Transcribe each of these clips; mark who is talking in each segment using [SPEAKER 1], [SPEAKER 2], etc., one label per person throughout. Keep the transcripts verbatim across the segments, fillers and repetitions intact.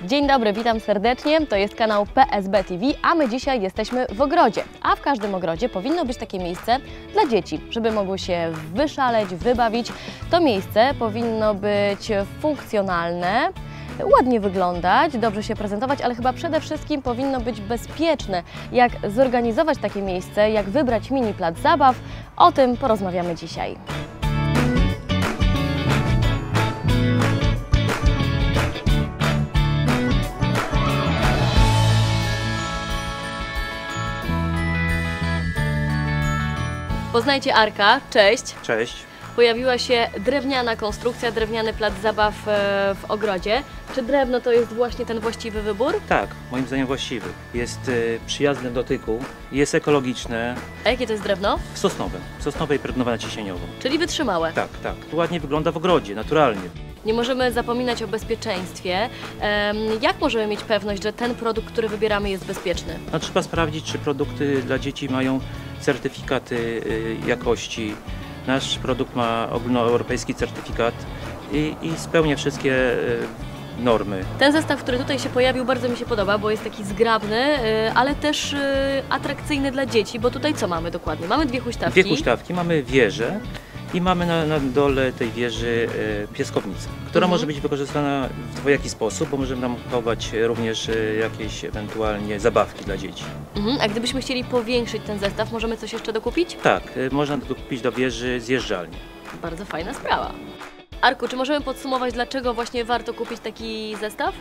[SPEAKER 1] Dzień dobry, witam serdecznie. To jest kanał P S B T V, a my dzisiaj jesteśmy w ogrodzie. A w każdym ogrodzie powinno być takie miejsce dla dzieci, żeby mogły się wyszaleć, wybawić. To miejsce powinno być funkcjonalne, ładnie wyglądać, dobrze się prezentować, ale chyba przede wszystkim powinno być bezpieczne. Jak zorganizować takie miejsce, jak wybrać mini plac zabaw, o tym porozmawiamy dzisiaj. Poznajcie Arka, cześć.
[SPEAKER 2] Cześć.
[SPEAKER 1] Pojawiła się drewniana konstrukcja, drewniany plac zabaw w ogrodzie. Czy drewno to jest właśnie ten właściwy wybór?
[SPEAKER 2] Tak, moim zdaniem właściwy. Jest przyjazny w dotyku, jest ekologiczne.
[SPEAKER 1] A jakie to jest drewno?
[SPEAKER 2] Sosnowe, sosnowe i impregnowane ciśnieniową.
[SPEAKER 1] Czyli wytrzymałe?
[SPEAKER 2] Tak, tak. Ładnie wygląda w ogrodzie, naturalnie.
[SPEAKER 1] Nie możemy zapominać o bezpieczeństwie. Jak możemy mieć pewność, że ten produkt, który wybieramy, jest bezpieczny?
[SPEAKER 2] No, trzeba sprawdzić, czy produkty dla dzieci mają certyfikaty jakości. Nasz produkt ma ogólnoeuropejski certyfikat i, i spełnia wszystkie normy.
[SPEAKER 1] Ten zestaw, który tutaj się pojawił, bardzo mi się podoba, bo jest taki zgrabny, ale też atrakcyjny dla dzieci, bo tutaj co mamy dokładnie? Mamy dwie huśtawki.
[SPEAKER 2] Dwie huśtawki, mamy wieżę i mamy na, na dole tej wieży piaskownicę, która mhm. może być wykorzystana w dwojaki sposób, bo możemy tam chować również jakieś ewentualnie zabawki dla dzieci.
[SPEAKER 1] Mhm. A gdybyśmy chcieli powiększyć ten zestaw, możemy coś jeszcze dokupić?
[SPEAKER 2] Tak, można dokupić do wieży zjeżdżalnię.
[SPEAKER 1] Bardzo fajna sprawa. Arku, czy możemy podsumować, dlaczego właśnie warto kupić taki zestaw?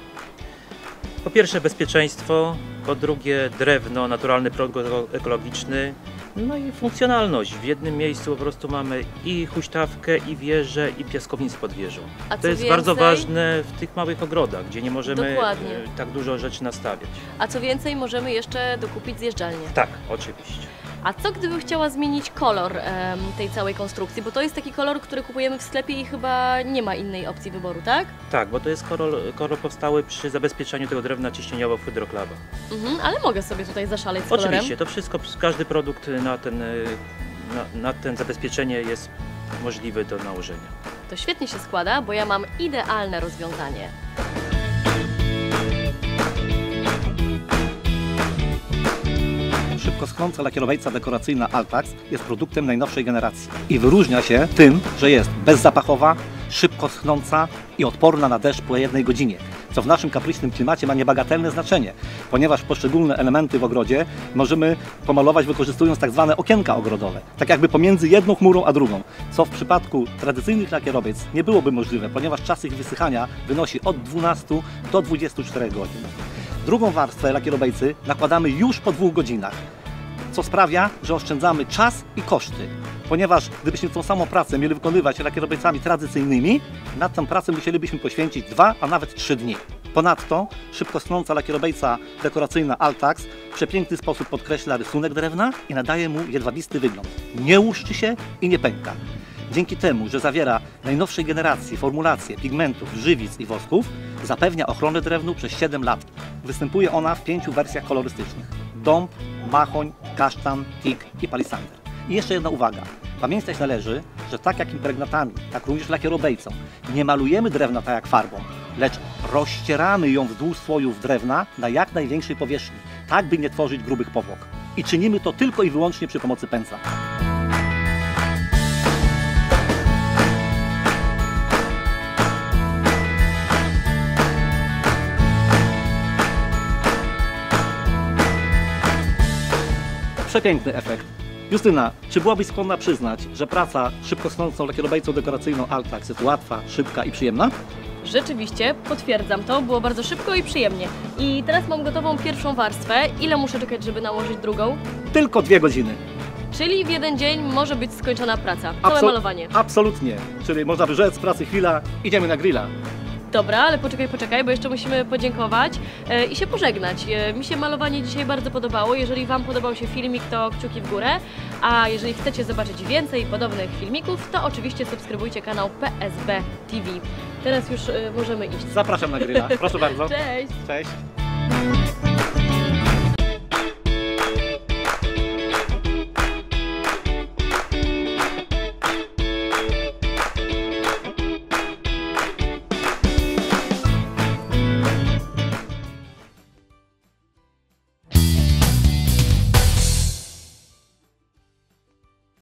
[SPEAKER 2] Po pierwsze bezpieczeństwo, po drugie drewno, naturalny produkt ekologiczny, no i funkcjonalność. W jednym miejscu po prostu mamy i huśtawkę, i wieżę, i piaskownicę pod wieżą.
[SPEAKER 1] A
[SPEAKER 2] to
[SPEAKER 1] co
[SPEAKER 2] jest
[SPEAKER 1] więcej,
[SPEAKER 2] bardzo ważne w tych małych ogrodach, gdzie nie możemy
[SPEAKER 1] Dokładnie.
[SPEAKER 2] tak dużo rzeczy nastawiać.
[SPEAKER 1] A co więcej, możemy jeszcze dokupić zjeżdżalnię.
[SPEAKER 2] Tak, oczywiście.
[SPEAKER 1] A co gdybym chciała zmienić kolor em, tej całej konstrukcji? Bo to jest taki kolor, który kupujemy w sklepie i chyba nie ma innej opcji wyboru, tak?
[SPEAKER 2] Tak, bo to jest kolor, kolor powstały przy zabezpieczeniu tego drewna ciśnieniowo-hydroklawa.
[SPEAKER 1] Mhm, ale mogę sobie tutaj zaszaleć z kolorem?
[SPEAKER 2] Oczywiście, to wszystko, każdy produkt na ten, na, na ten zabezpieczenie jest możliwy do nałożenia.
[SPEAKER 1] To świetnie się składa, bo ja mam idealne rozwiązanie.
[SPEAKER 3] Szybko schnąca lakierowejca dekoracyjna Altax jest produktem najnowszej generacji i wyróżnia się tym, że jest bezzapachowa, szybko schnąca i odporna na deszcz po jednej godzinie, co w naszym kapryśnym klimacie ma niebagatelne znaczenie, ponieważ poszczególne elementy w ogrodzie możemy pomalować wykorzystując tak zwane okienka ogrodowe, tak jakby pomiędzy jedną chmurą a drugą, co w przypadku tradycyjnych lakierowejc nie byłoby możliwe, ponieważ czas ich wysychania wynosi od dwunastu do dwudziestu czterech godzin. Drugą warstwę lakierowejcy nakładamy już po dwóch godzinach, co sprawia, że oszczędzamy czas i koszty, ponieważ gdybyśmy tą samą pracę mieli wykonywać lakierowejcami tradycyjnymi, na tę pracę musielibyśmy poświęcić dwa, a nawet trzy dni. Ponadto szybko schnąca lakierowejca dekoracyjna Altax w przepiękny sposób podkreśla rysunek drewna i nadaje mu jedwabisty wygląd. Nie łuszczy się i nie pęka. Dzięki temu, że zawiera najnowszej generacji formulacje pigmentów, żywic i wosków, zapewnia ochronę drewnu przez siedem lat. Występuje ona w pięciu wersjach kolorystycznych: dąb, machoń, kasztan, teak i palisander. I jeszcze jedna uwaga. Pamiętać należy, że tak jak impregnatami, tak również lakierobejcą nie malujemy drewna tak jak farbą, lecz rozcieramy ją wzdłuż słojów drewna na jak największej powierzchni, tak by nie tworzyć grubych powłok. I czynimy to tylko i wyłącznie przy pomocy pędzla. Przepiękny efekt. Justyna, czy byłabyś skłonna przyznać, że praca szybko schnącą lakierobejcą dekoracyjną Altax jest łatwa, szybka i przyjemna?
[SPEAKER 1] Rzeczywiście, potwierdzam to, było bardzo szybko i przyjemnie. I teraz mam gotową pierwszą warstwę. Ile muszę czekać, żeby nałożyć drugą?
[SPEAKER 3] Tylko dwie godziny.
[SPEAKER 1] Czyli w jeden dzień może być skończona praca, całe
[SPEAKER 3] Absol
[SPEAKER 1] malowanie.
[SPEAKER 3] Absolutnie. Czyli można by rzec z pracy chwila, idziemy na grilla.
[SPEAKER 1] Dobra, ale poczekaj, poczekaj, bo jeszcze musimy podziękować e, i się pożegnać. E, mi się malowanie dzisiaj bardzo podobało. Jeżeli Wam podobał się filmik, to kciuki w górę. A jeżeli chcecie zobaczyć więcej podobnych filmików, to oczywiście subskrybujcie kanał P S B T V. Teraz już e, możemy iść.
[SPEAKER 3] Zapraszam na grilla. Proszę bardzo.
[SPEAKER 1] Cześć!
[SPEAKER 3] Cześć!